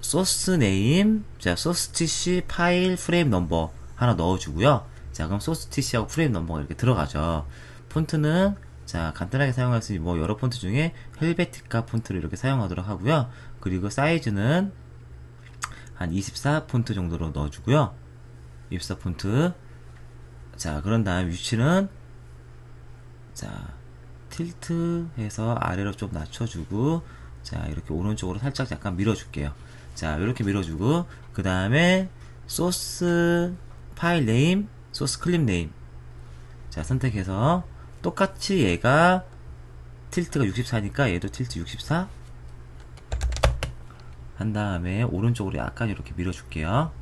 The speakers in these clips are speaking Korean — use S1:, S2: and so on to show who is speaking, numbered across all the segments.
S1: 소스 네임, 자, 소스 tc 파일 프레임 넘버 하나 넣어주고요. 자, 그럼 소스 tc하고 프레임 넘버가 이렇게 들어가죠. 폰트는, 자, 간단하게 사용할 수 있는 뭐 여러 폰트 중에 헬베티카 폰트를 이렇게 사용하도록 하고요. 그리고 사이즈는 한 24 폰트 정도로 넣어주고요. 24 폰트. 자, 그런 다음 위치는, 자, 틸트 해서 아래로 좀 낮춰주고, 자, 이렇게 오른쪽으로 살짝 약간 밀어줄게요. 자, 이렇게 밀어주고, 그 다음에 소스 파일 네임, 소스 클립 네임. 자, 선택해서 똑같이 얘가 틸트가 64니까 얘도 틸트 64 한 다음에 오른쪽으로 약간 이렇게 밀어줄게요.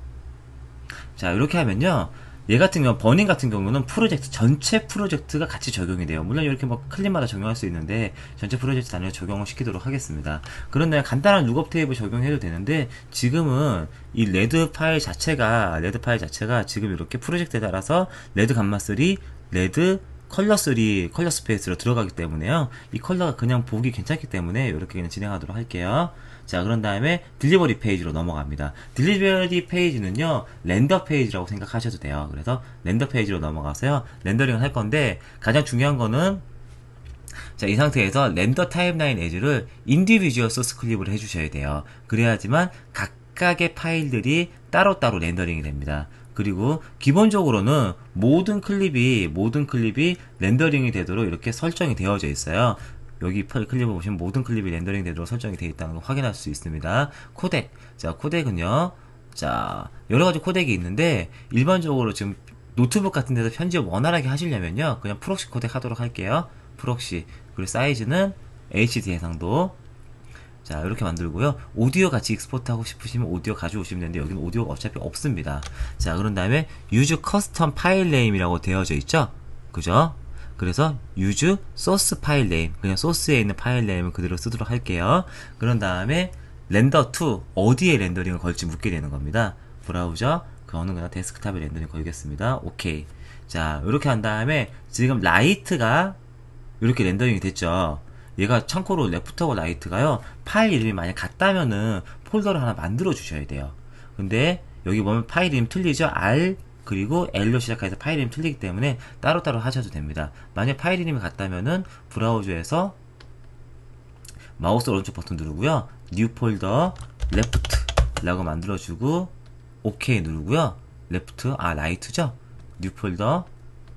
S1: 자, 이렇게 하면요, 얘 같은 경우, 버닝 같은 경우는 프로젝트, 전체 프로젝트가 같이 적용이 돼요. 물론 이렇게 뭐 클립마다 적용할 수 있는데, 전체 프로젝트 단위로 적용을 시키도록 하겠습니다. 그런데 간단한 룩업 테이블 적용해도 되는데, 지금은 이 레드 파일 자체가 지금 이렇게 프로젝트에 따라서 레드 감마 3, 레드 컬러 3, 컬러 스페이스로 들어가기 때문에요. 이 컬러가 그냥 보기 괜찮기 때문에 이렇게 그냥 진행하도록 할게요. 자, 그런 다음에 딜리버리 페이지로 넘어갑니다. 딜리버리 페이지는요, 렌더 페이지라고 생각하셔도 돼요. 그래서 렌더 페이지로 넘어가서요, 렌더링을 할 건데, 가장 중요한 거는, 자, 이 상태에서 렌더 타임라인 에즈를 인디비주얼 소스 클립을 해주셔야 돼요. 그래야지만 각각의 파일들이 따로따로 렌더링이 됩니다. 그리고 기본적으로는 모든 클립이 렌더링이 되도록 이렇게 설정이 되어져 있어요. 여기 클립을 보시면 모든 클립이 렌더링 되도록 설정이 되어 있다는 걸 확인할 수 있습니다. 코덱. 자, 코덱은요, 자, 여러가지 코덱이 있는데, 일반적으로 지금 노트북 같은 데서 편집 원활하게 하시려면요, 그냥 프록시 코덱 하도록 할게요. 프록시. 그리고 사이즈는 HD 해상도. 자, 이렇게 만들고요. 오디오 같이 익스포트하고 싶으시면 오디오 가져오시면 되는데, 여기는 오디오가 어차피 없습니다. 자, 그런 다음에 use custom file name이라고 되어져 있죠? 그죠? 그래서 use source file name, 그냥 소스에 있는 파일 네임을 그대로 쓰도록 할게요. 그런 다음에 렌더 to, 어디에 렌더링을 걸지 묻게 되는 겁니다. 브라우저, 그 어느 거나 데스크탑에 렌더링 걸겠습니다. 오케이. 자, 이렇게 한 다음에 지금 라이트가 이렇게 렌더링이 됐죠. 얘가 참고로 레프트하고 라이트가요, 파일 이름이 만약 같다면은 폴더를 하나 만들어 주셔야 돼요. 근데 여기 보면 파일 이름 틀리죠? R 그리고 L로 시작해서 파일 이름 틀리기 때문에 따로따로 하셔도 됩니다. 만약 파일 이름이 같다면은 브라우저에서 마우스 오른쪽 버튼 누르고요, 뉴 폴더 레프트라고 만들어주고 OK 누르고요. 레프트, 라이트죠? 뉴 폴더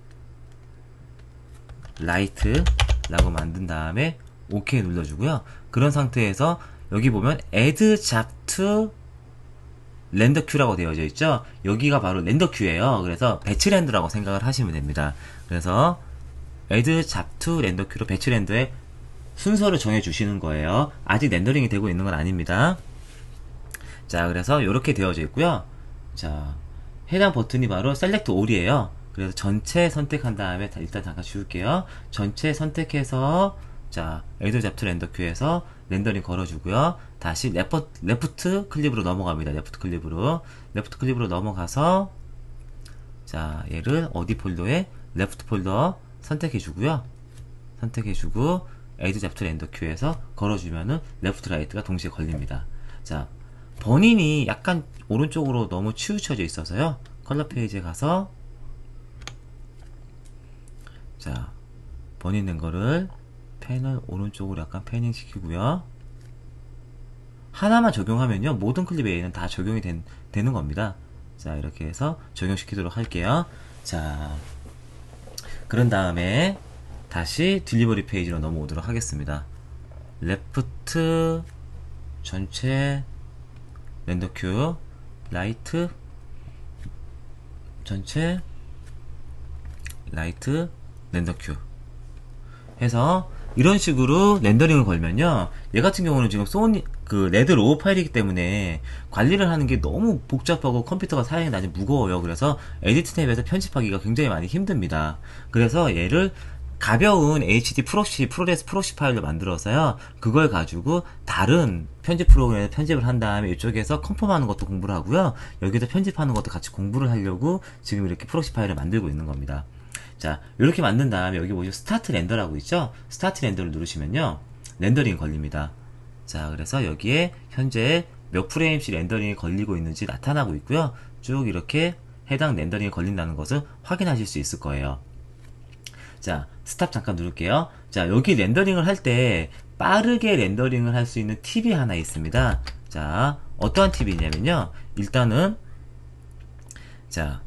S1: 라이트라고 만든 다음에 OK 눌러주고요. 그런 상태에서 여기 보면 add 잡 to 렌더 큐라고 되어져 있죠. 여기가 바로 렌더 큐예요. 그래서 배치 렌더라고 생각을 하시면 됩니다. 그래서 add 잡 to 렌더 큐로 배치 렌더의 순서를 정해 주시는 거예요. 아직 렌더링이 되고 있는 건 아닙니다. 자, 그래서 이렇게 되어져 있고요. 자, 해당 버튼이 바로 셀렉트 올이에요. 그래서 전체 선택한 다음에 일단 잠깐 지울게요. 전체 선택해서, 자, 에드 잡트 렌더 큐에서 렌더링 걸어주고요. 다시 레프트 클립으로 넘어갑니다. 레프트 클립으로 넘어가서, 자, 얘를 어디 폴더에 레프트 폴더 선택해주고요. 선택해주고 에드 잡트 렌더 큐에서 걸어주면은 레프트 라이트가 동시에 걸립니다. 자, 버닝이 약간 오른쪽으로 너무 치우쳐져 있어서요, 컬러 페이지에 가서, 자, 버닝 된 거를 펜을 오른쪽으로 약간 패닝 시키고요. 하나만 적용하면요, 모든 클립에 얘는 다 적용이 되는 겁니다. 자, 이렇게 해서 적용시키도록 할게요. 자, 그런 다음에 다시 딜리버리 페이지로 넘어오도록 하겠습니다. 레프트 전체 렌더 큐, 라이트 전체 라이트 렌더 큐 해서 이런 식으로 렌더링을 걸면요, 얘 같은 경우는 지금 소니 레드 로우 파일이기 때문에 관리를 하는 게 너무 복잡하고 컴퓨터가 사양이 많이 무거워요. 그래서 에디트 탭에서 편집하기가 굉장히 많이 힘듭니다. 그래서 얘를 가벼운 HD 프로레스 프로시 파일로 만들어서요, 그걸 가지고 다른 편집 프로그램에 편집을 한 다음에 이쪽에서 컴펌하는 것도 공부를 하고요, 여기서 편집하는 것도 같이 공부를 하려고 지금 이렇게 프로시 파일을 만들고 있는 겁니다. 자, 이렇게 만든 다음에 여기 보시면 스타트 렌더라고 있죠? 스타트 렌더를 누르시면요, 렌더링이 걸립니다. 자, 그래서 여기에 현재 몇 프레임씩 렌더링이 걸리고 있는지 나타나고 있고요. 쭉 이렇게 해당 렌더링이 걸린다는 것을 확인하실 수 있을 거예요. 자, 스탑 잠깐 누를게요. 자, 여기 렌더링을 할 때 빠르게 렌더링을 할 수 있는 팁이 하나 있습니다. 자, 어떠한 팁이 있냐면요. 일단은 자,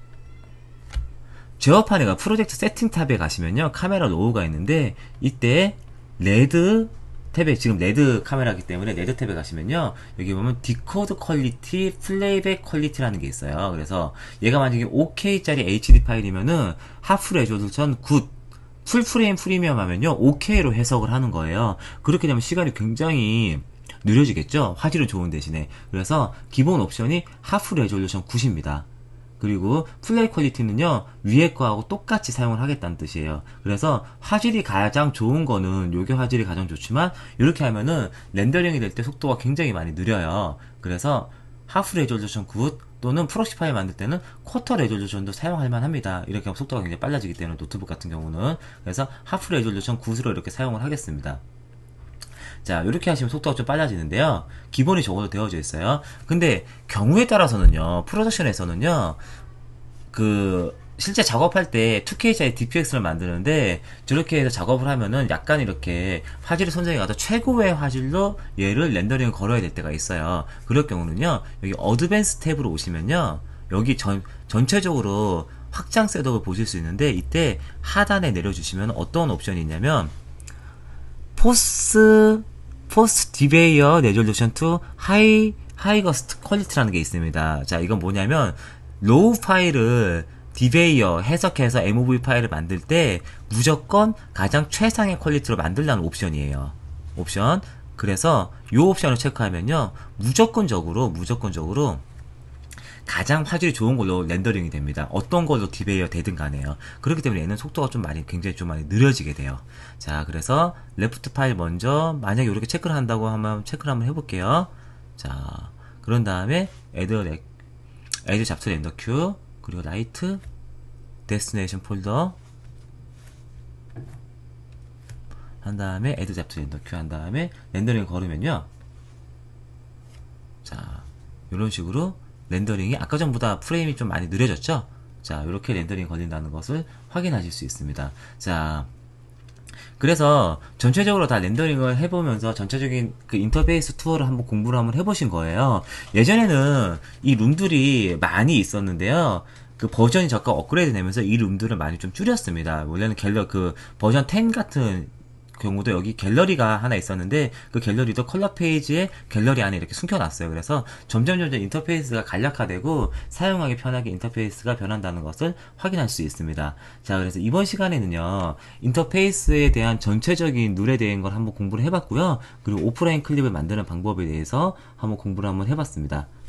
S1: 제어판에가 프로젝트 세팅 탑에 가시면요. 카메라 로우가 있는데 이때 레드 탭에 지금 레드 카메라이기 때문에 레드 탭에 가시면요. 여기 보면 디코드 퀄리티, 플레이백 퀄리티라는 게 있어요. 그래서 얘가 만약에 5K짜리 HD 파일이면은 하프 레졸루션 굿, 풀프레임 프리미엄 하면요. 5K로 해석을 하는 거예요. 그렇게 되면 시간이 굉장히 느려지겠죠? 화질은 좋은 대신에. 그래서 기본 옵션이 하프 레졸루션 굿입니다. 그리고 플레이 퀄리티는요 위에 거하고 똑같이 사용을 하겠다는 뜻이에요. 그래서 화질이 가장 좋은 거는 요게 화질이 가장 좋지만 이렇게 하면은 렌더링이 될 때 속도가 굉장히 많이 느려요. 그래서 하프 레졸루션 굿 또는 프록시 파일 만들 때는 쿼터 레졸루션도 사용할 만합니다. 이렇게 하면 속도가 굉장히 빨라지기 때문에 노트북 같은 경우는. 그래서 하프 레졸루션 굿으로 이렇게 사용을 하겠습니다. 자, 이렇게 하시면 속도가 좀 빨라지는데요. 기본이 적어도 되어져 있어요. 근데 경우에 따라서는요, 프로덕션에서는요, 실제 작업할 때 2K짜리 DPX를 만드는데 저렇게 해서 작업을 하면은 약간 이렇게 화질이 손상이 가도 최고의 화질로 얘를 렌더링을 걸어야 될 때가 있어요. 그럴 경우는요, 여기 어드밴스 탭으로 오시면요, 여기 전체적으로 확장 셋업을 보실 수 있는데 이때 하단에 내려주시면 어떤 옵션이 있냐면 포스트 디베이어 레졸루션 투 하이거스트 퀄리티라는 게 있습니다. 자, 이건 뭐냐면 로우 파일을 디베이어 해석해서 MOV 파일을 만들 때 무조건 가장 최상의 퀄리티로 만들라는 옵션이에요. 옵션. 그래서 이 옵션을 체크하면요, 무조건적으로 가장 화질이 좋은 걸로 렌더링이 됩니다. 어떤 걸로 디베이어 되든 간에요. 그렇기 때문에 얘는 속도가 굉장히 좀 많이 느려지게 돼요. 자, 그래서 레프트 파일 먼저 만약에 이렇게 체크를 한다고 하면 체크를 한번 해볼게요. 자, 그런 다음에 애드 잡트 렌더 큐, 그리고 라이트 데스티네이션 폴더 한 다음에 애드 잡트 렌더 큐 한 다음에 렌더링 걸으면요, 자, 이런 식으로 렌더링이 아까 전보다 프레임이 좀 많이 느려졌죠? 자, 이렇게 렌더링이 걸린다는 것을 확인하실 수 있습니다. 자, 그래서 전체적으로 다 렌더링을 해보면서 전체적인 그 인터페이스 투어를 한번 공부를 한번 해보신 거예요. 예전에는 이 룸들이 많이 있었는데요. 그 버전이 잠깐 업그레이드 되면서 이 룸들을 많이 좀 줄였습니다. 원래는 버전 10 같은 경우도 여기 갤러리가 하나 있었는데 그 갤러리도 컬러 페이지에 갤러리 안에 이렇게 숨겨놨어요. 그래서 점점 인터페이스가 간략화되고 사용하기 편하게 인터페이스가 변한다는 것을 확인할 수 있습니다. 자, 그래서 이번 시간에는요, 인터페이스에 대한 전체적인 룰에 대한 걸 한번 공부를 해봤고요. 그리고 오프라인 클립을 만드는 방법에 대해서 한번 공부를 한번 해봤습니다.